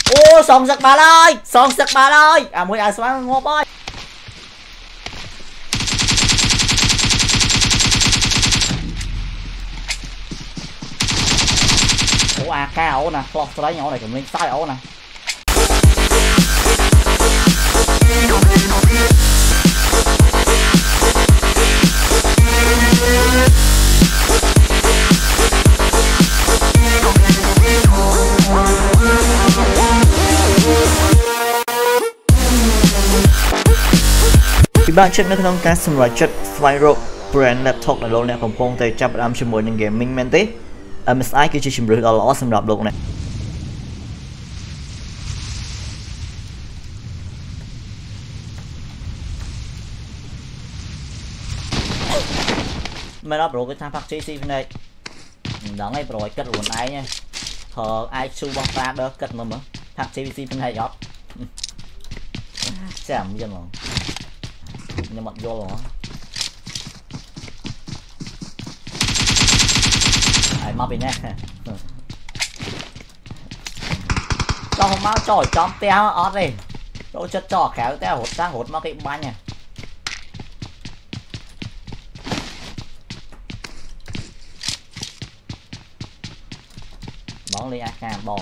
Ô sòng giật bà ơi, sòng giật bà ơi. À mới ai xoắn ngô boy. Ủa AK ổ nè, clock lấy nhỏ này cũng lên sai ổ nè. Bạn check នៅក្នុងការសម្រេចចិត្ត Flyro brand laptop ដែលលោកអ្នកកំពុងតែចាប់ផ្ដើមជាមួយនឹង gaming មែនទេ MSI គឺជាជម្រើសដ៏ល្អសម្រាប់លោកអ្នកមែនអត់ប្រូគេថា PUBG ស៊ីភ្នែកមិនដឹងឯងប្រូឲ្យគិតខ្លួនឯងហ៎ព្រោះអាចស៊ូបោះតាដើគិតមើល PUBG ស៊ីភ្នែកអត់ចាំយ៉ាងហ្មងnhưng mà vô rồi ai mau bị nè cho không máu trò chóm teo ót đi chỗ chất trò khéo teo hột sang hột mau cái bánh nha bóng đi AK bòn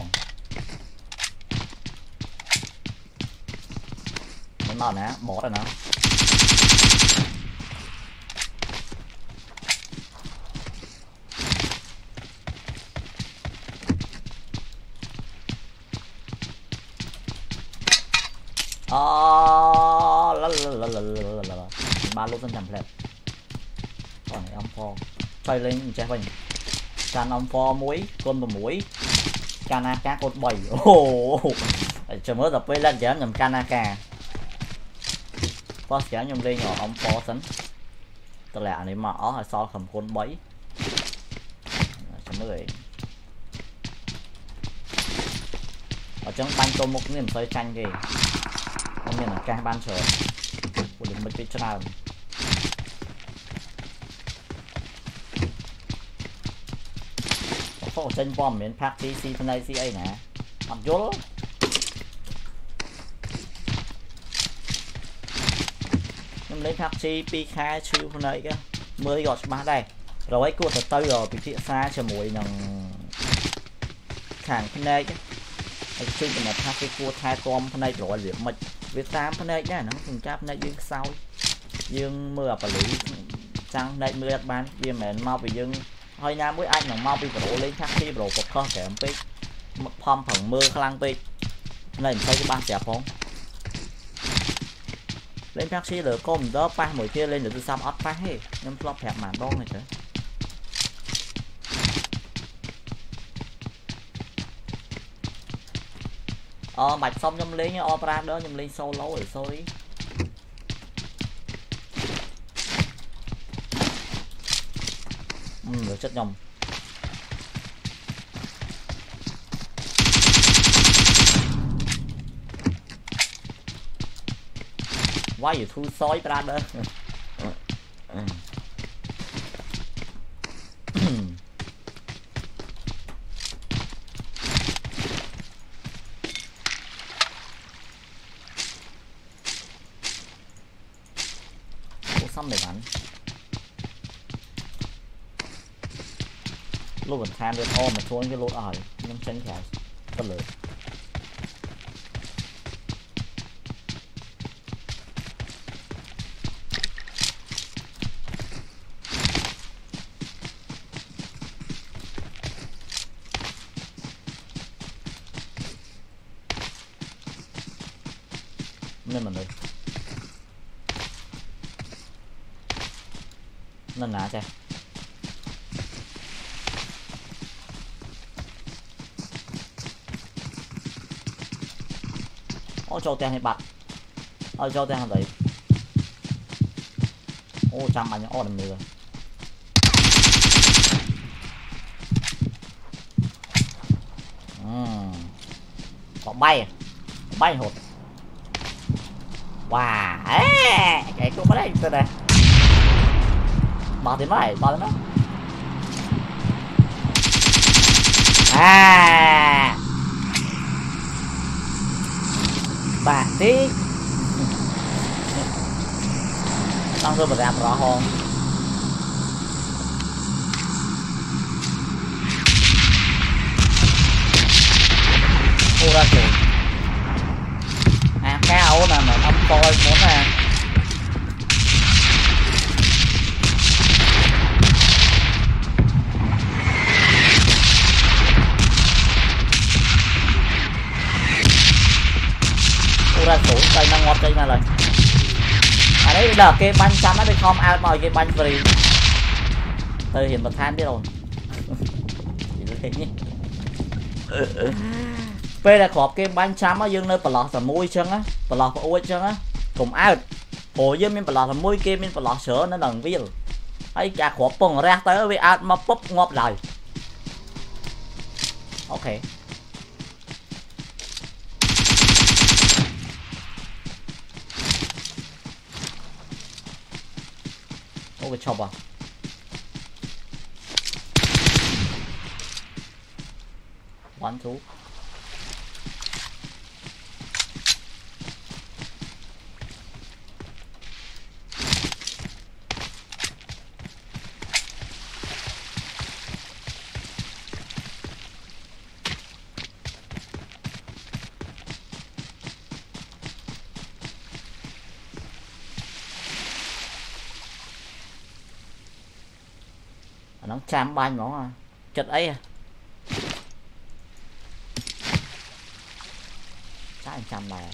mấy màu nè bỏ rồi nó ba lô tân làm đẹp còn này ông pho xoay lên che mình can ông pho muối con một muối can AK con 7 chờ mới tập với lên nhầm can AK có chả nhầm lên nhỏ ông pho sấn tức là này mà ó so cầm con 7 mới ở trong banh tôi một niềm xoay tranh kì không nhận là ca ban trời của đừng mất biết cho nào có chân bom miền Park TC phần này CA nè mặt vô nhưng lấy Park TP khai chữ phần này cơ mới gọi ba đây rồi ấy cua từ rồi bị phía xa chờ mùi nằng hàng phần này chứ chứ mà tha cái cua thai con phần này rồi liệu mịch Việt Nam phần này nhá nó cùng chắp này dương sau dương mưa và lý trăng đây mưa bán viên mền mau bị dương hơi nam với anh là mau bị đổ lên taxi rồi có con kẻ một một phong phần mưa khang bị này thấy cái ba chẹp không lên taxi được con đó ba mùi kia lên được tôi xăm ớt phá hết nhưng flop hẹp màn đông này chứ bạch xong nhâm lên opera đó nhâm lên solo rồi sorry rồi chất nhầm why you thu sói brother xong để bắn lúc còn tham được ôm mà xuống cái lốt ở nhưng tránh khả tất lưỡi nên mình được nên nã chơi ô châu tên hay bật ô châu tên hàng đấy ô trăm anh ô làm gì rồi có bay bay hột wow cái cô có đây từ đây bỏ đến nó bạn tí xong rồi bật rõ hồn ô ra rồi à cao nè mà ông coi muốn nè ô ra xuống cây nó ngọt cây này rồi à đấy là cái banh chăm nó đi không out mọi cái banh free từ hiện vật than biết rồi về là khọp cái banh chăm á dương nơi lọt là môi chân á lọt và ôi chân á cùng out ồ dương mình lọt là môi kia mình lọt sữa nó đằng viết ấy cả khọp bông ra tới với out mà bóp ngọt lại ok ok chọc à one two nó chạm banh nó à chật ấy à chắc chạm này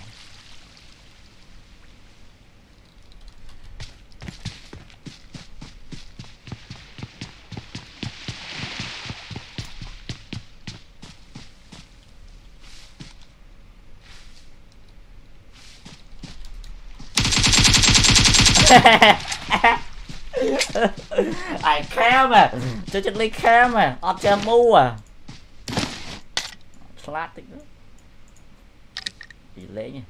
ai khéo mà cho chân lấy khéo mà ọt cha mu à slap tích nữa bị lễ nha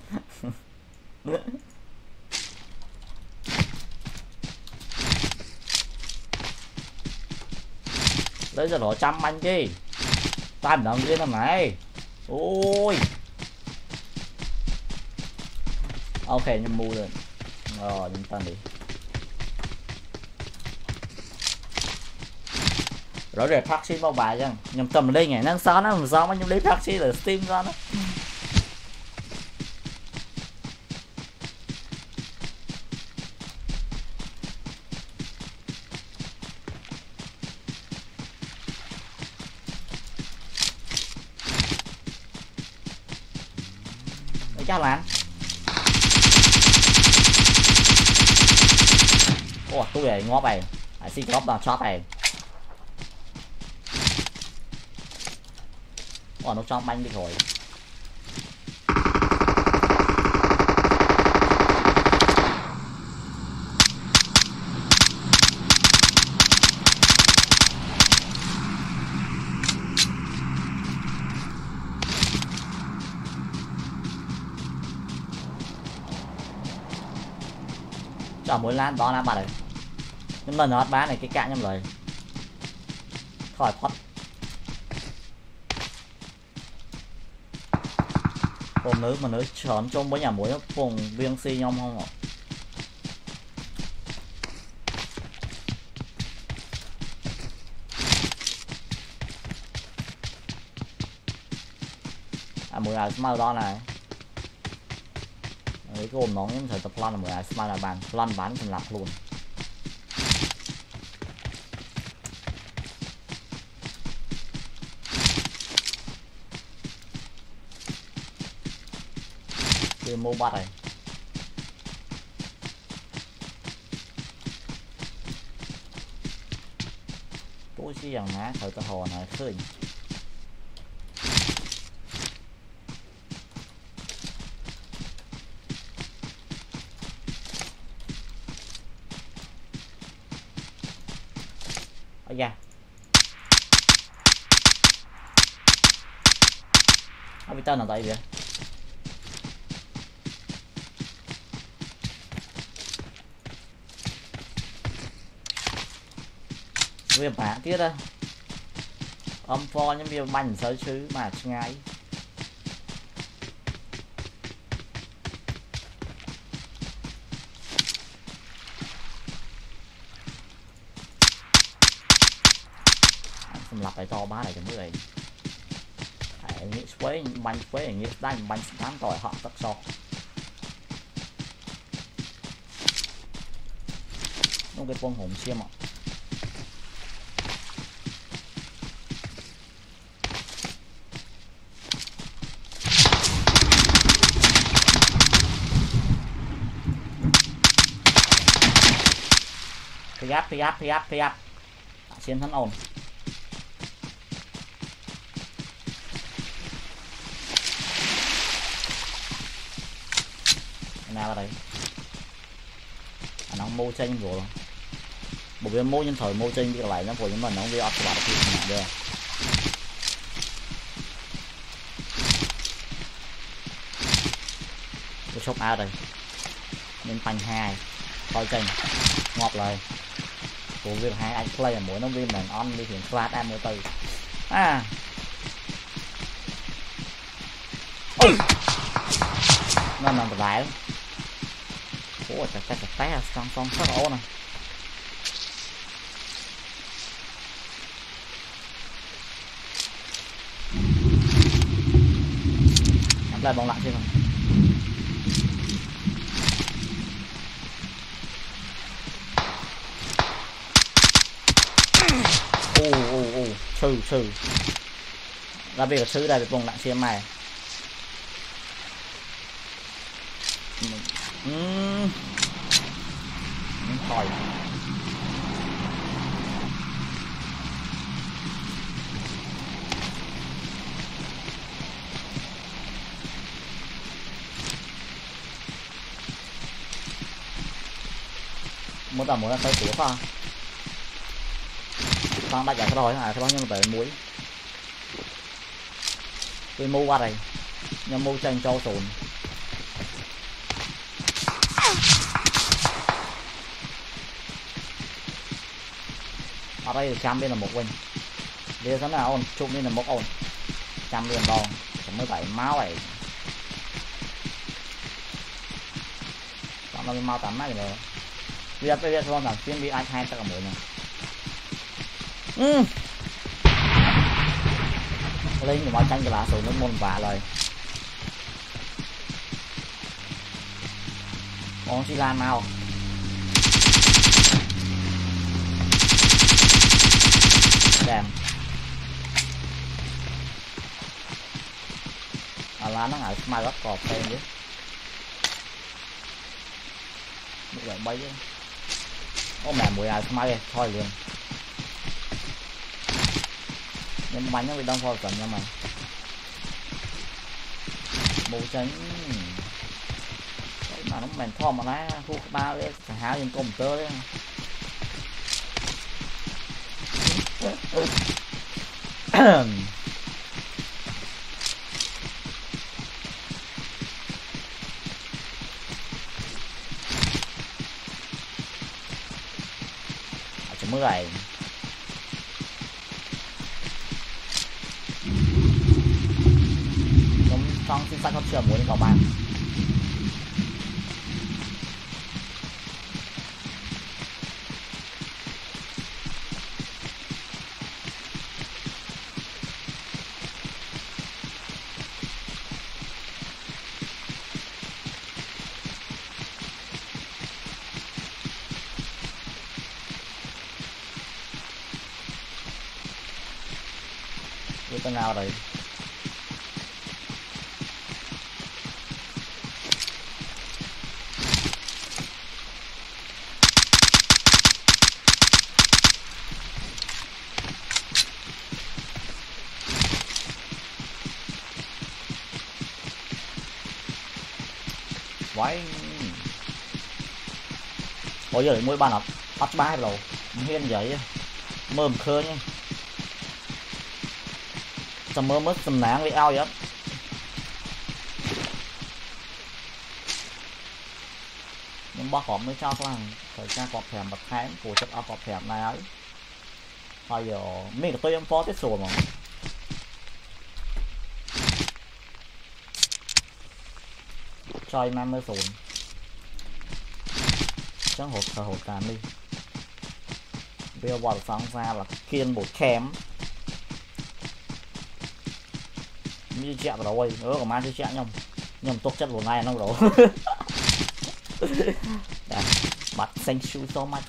lấy giờ nó chăm anh chứ ta động kia làm này ôi ok nhưng mu rồi rồi chúng ta đi rõ rệt phát xin bao bài chăng nhầm tầm đây ngày năng sao nó làm sao mà nhầm lấy phát xin là steam ra nó chắc là ủa tôi này ngó bài hãy xin góp vào shop này ủa nó trong banh đi rồi cho mỗi lan đó là bạn này nhưng mà nó bán này cái cạn nhầm lời khỏi thoát còn nữ mà nữ chọn trong mấy nhà mũi vùng viên si nhom không ạ à mũi ai smile đó này cái gồm nó những thời tập plan là mũi ai smile là bàn plan bán thành lập luôn mua bắt này tôi chỉ rằng ná thời ta hồ này khơi ở da ở bị tên là tại vì việc bạn tiết á âm pho những việc bánh sới chứ mà ngay xâm lập lại to bá này cho mới này nghĩ quấy bánh quấy nghĩ đánh bánh tám tỏi họ tất so nó cái con hồng xiêm ạ phi áp chiến thân ổn nào đây nó mô tranh rồi một viên mô nhân thời mô tranh bị lại nó của những mình nó bị áp vào thì được cái shop A đây nên phanh 2 coi tranh ngọt lời của việc 2 anh play là mỗi nó viên mình on đi hiện flat em mới từ nó nằm lại ủa chặt té xong rất ổn này nắm lại bóng lặng chứ không sư ra việc sư đây bóng lặng xem này khỏi muốn tầm muốn là tới của pha con đã giải rồi hả bao nhiêu tới muối tôi mua qua đây nhưng mua tranh cho sồn ở đây trăm bên là một win bây giờ nào ổn chụp lên là một ổn trăm liền đòn mới phải máu này nó mau 8 máy rồi bây giờ con là chuyên bị ai hai tất cả mỗi này lên thì mọi tranh cái lá sổ nó môn vả rồi con xi lan nào đẹp lá nó ngại mai rất cọp tên chứ một loại bay chứ ô mẹ mùi ai mai thôi liền nhưng bánh nó bị đông phò cẩn nha mày mù tránh mà nó mèn thom mà nó khu ba đấy háo trên công tơ đấy mới này con xin phát không chờ muốn vào bàn như thế nào đấy quái ôi giờ mỗi bàn bắt ba rồi hiên vậy mơm khơi nhá sầm mơ mất sầm náng với ao vậy nhưng bác hỏng mới cho là thời gian cọp thèm bật tháng của chất áo cọp thèm này ấy bây giờ mình tôi em phó tiết sổ mà chơi mang mới sổ chẳng hột càn đi bây giờ vào sáng ra là kiên bột chém như chẹo vào đâu ơi của má chứ chẹo nhom tốt chất một ngày nó rồi mặt xanh su so much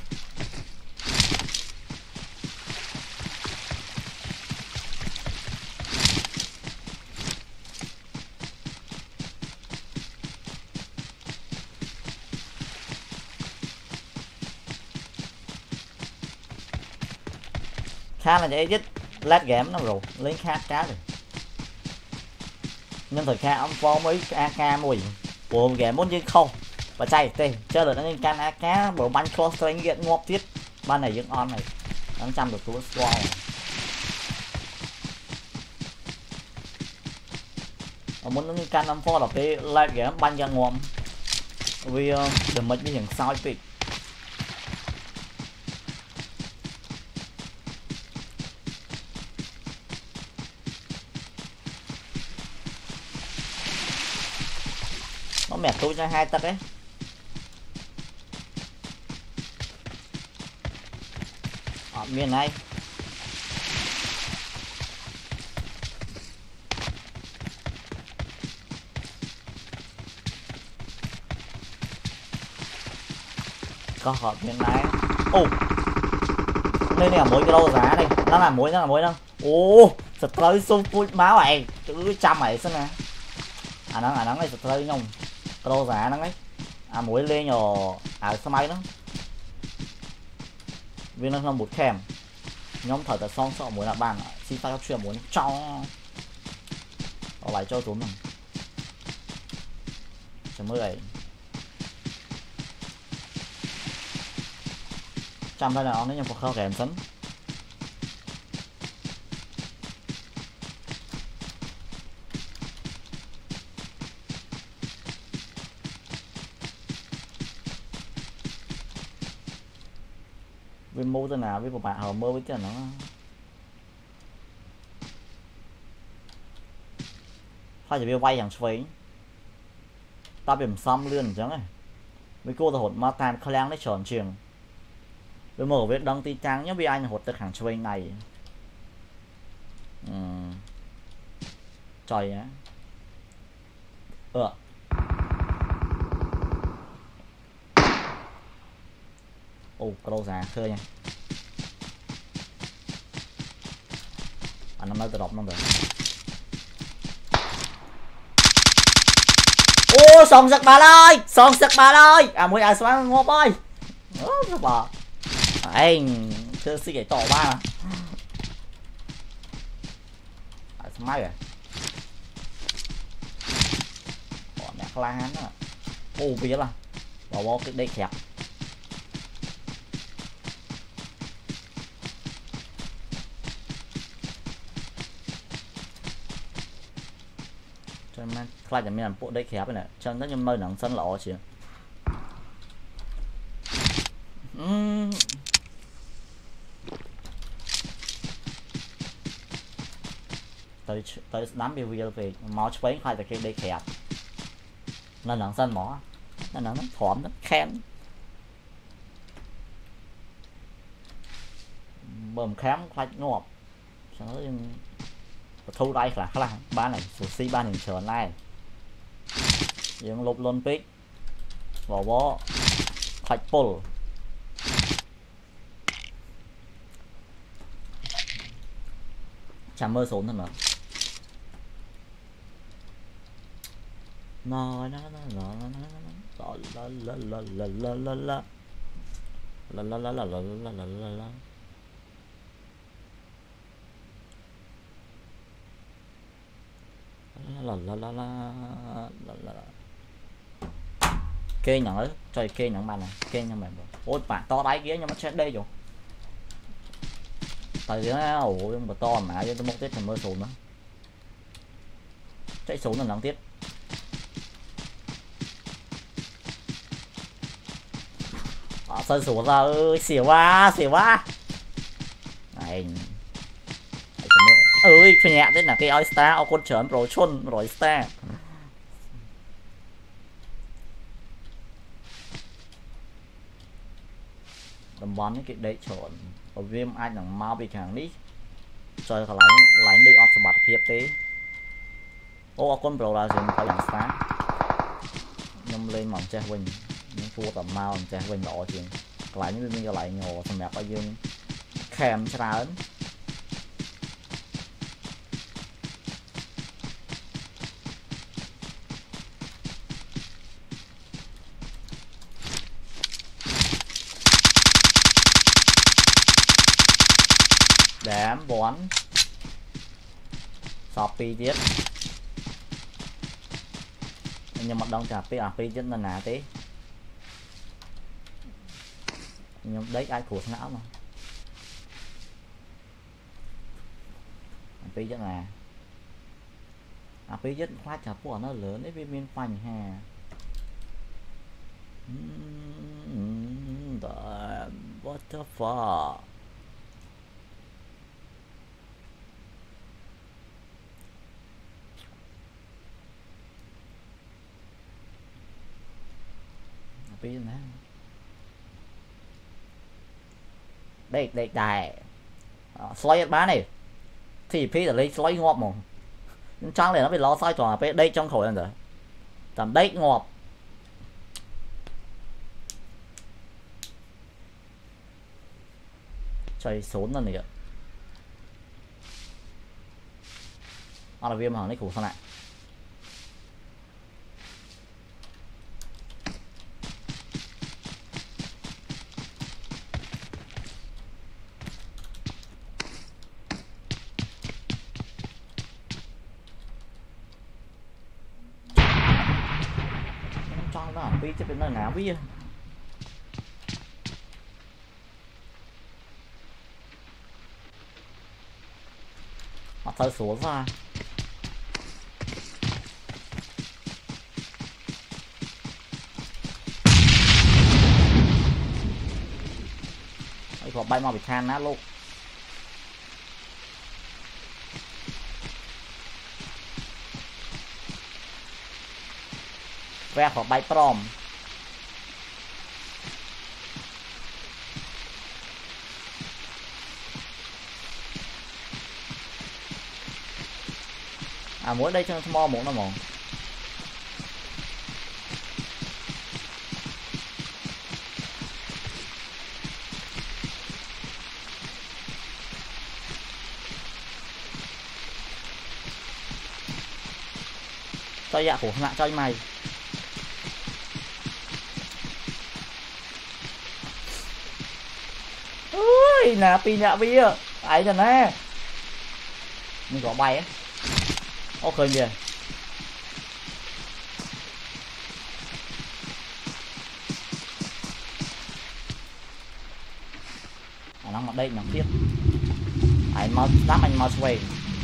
khá là dễ dứt lát game nó rồi lấy khát cá rồi nhưng thời khá ông phó mấy AK mùi của game muốn như không và chạy tê chơi được nó lên can AK bộ bắn cross train nghiện ngọt tiết ban này dựng on này 800 được túi squall muốn nó can ông phó là cái lát game bắn ra ngon vì đừng mất như những sao bị nó mẹ tôi cho 2 tấc ấy ở miền này có họ miền này ô đây là mỗi cái đâu giá này nó là mỗi đâu ô sật tới xung phút máu này cứ trăm này xem nè nó này sật tới nhung đâu giá nó ấy mỗi lên nhỏ sao máy nó viên nó một kèm nhóm thở thật xong sợ muốn là bàn xin ta chuyện muốn cho lại cho tốn này chấm mười này trăm đây là nó nhầm một khâu kèm sấn với mô tên nào với một bạn họ mơ với tiền nó phải chỉ biết vay hàng xoáy ta bị xăm lươn chẳng này với cô ta hột ma tan khang đấy tròn trường với mở viết đăng tin trang nhé vì anh hột được hàng xoáy này trời á ô câu già khơi nha anh nó tự đọc nó rồi ô sòng giật bà ơi mỗi ai xóa ngộp ơi bà anh chưa xin cái tỏ ba mà máy rồi bỏ mẹ la hắn á ô biết là bỏ cái đây kẹp khai cho mình làm bộ đây khép này chân nó nhưng nơi nắng sân lọ chứ tới đám BV về máu cháy khai cho cái đây khép nên nắng sân mỏ nên nó thỏm nó khen bầm khám khai ngọt thu đây là bán này sushi ban hình trở này những lục luôn pick bỏ bó khách pull chạm mơ xuống thôi mà kê nhận ấy trời kê nhận bàn này kê nhận mày ôi bạn to đáy kia nhưng mà chết đây rồi tại vì nó ủa mà to mà cho tôi một tiết thì mơ sụn nữa chạy xuống là nắng tiết sân sủa ra ơi xỉu quá này ơi phải nhẹ thế là cái oyster ở con chớm rồi chôn rồi star tầm bắn cái đấy chọn ở viêm ai chẳng mau bị hàng đi chơi còn lấy đi ọt bạt phiếp tí ô con pro là gì phải làm phá nhâm lên mỏng che quỳnh những thua tầm mau che quỳnh đỏ chuyện lại những bên lại ngồi thằng mẹ bao nhiêu kèm cho lớn đám bón sọp pi tiết nhưng mà đông chả pi tiết là nà tí nhưng đấy ai của não mà pi tiết là pi tiết khoa chả của nó lớn đấy viên phanh hà what the fuck đây đài xoay bán này thì phí là lấy xoay ngọt mà trắng này nó bị lo sai trò đây trong khẩu rồi tầm đấy ngọt chơi xốn lần này ạ là viêm hàng lấy củ sao lại pi chứ bên nơi nào pi mặt thở xuống ra có bay mau bị than nát luôn ve khỏi bay prom mỗi đây cho mo một nó mòn cho dạ của ngạ cho mày ui nè pi nhạ bia ấy rồi nè mình có bay á ok kìa nó mặt đây nó tiếp anh mau đám anh mau xoay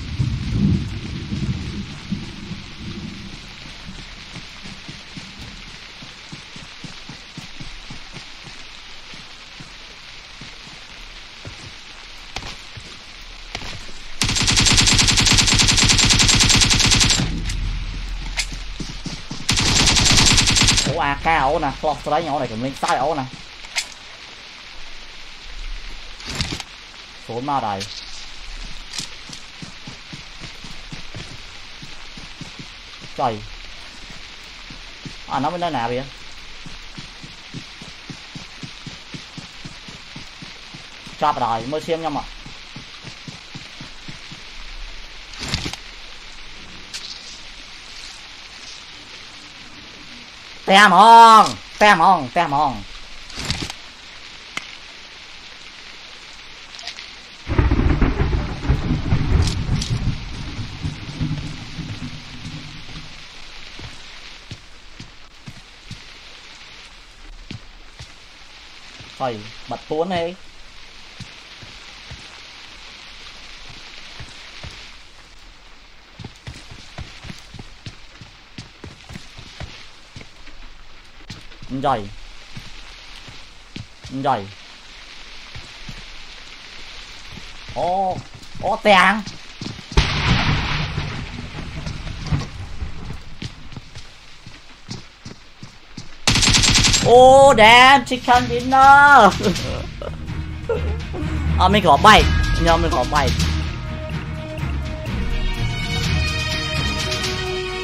AK ổ nè, tôi đánh ổ này cũng lên sai ổ nè. Xuống ma đây. Trời. Nó bên đây nè kìa. Chọc rồi, mới xem nhau mà. Tem hòn. Thôi, bật tuấn đi. Rồi ô tèng ô damn chicken dinner mình có bay nhưng mình có bay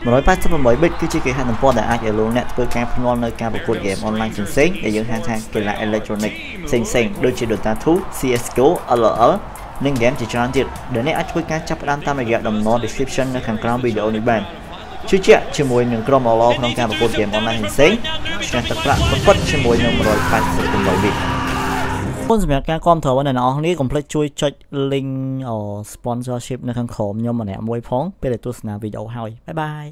188 bit គឺជាគេហទំព័រដែលអាចឲ្យលោកអ្នកធ្វើការភ្នាល់នៅការប្រកួតហ្គេមអនឡាញផ្សេងៗដែលយើងហៅថាកីឡាអេឡិចត្រូនិកផ្សេងៗដូចជា Dota 2 CS:GO LOL និងហ្គេមជាច្រើនទៀតដែលអ្នកអាចធ្វើការចាប់ផ្ដើមតាមរយៈតំណ description នៅខាងក្រោមវីដេអូនេះបានជឿជាក់ជាមួយនឹងក្រុម LOL ក្នុងការប្រកួតហ្គេមអនឡាញផ្សេងៗឆ្នះទឹកប្រាក់ពិតៗជាមួយនឹង188 bit សូមសម្រាប់ការគាំទ្ររបស់អ្នកនរគ្នាកុំភ្លេចជួយចុច link sponsorship នៅខាងក្រោមខ្ញុំម្នាក់មួយផងពេលដែលទស្សនាវីដេអូហើយបាយបាយ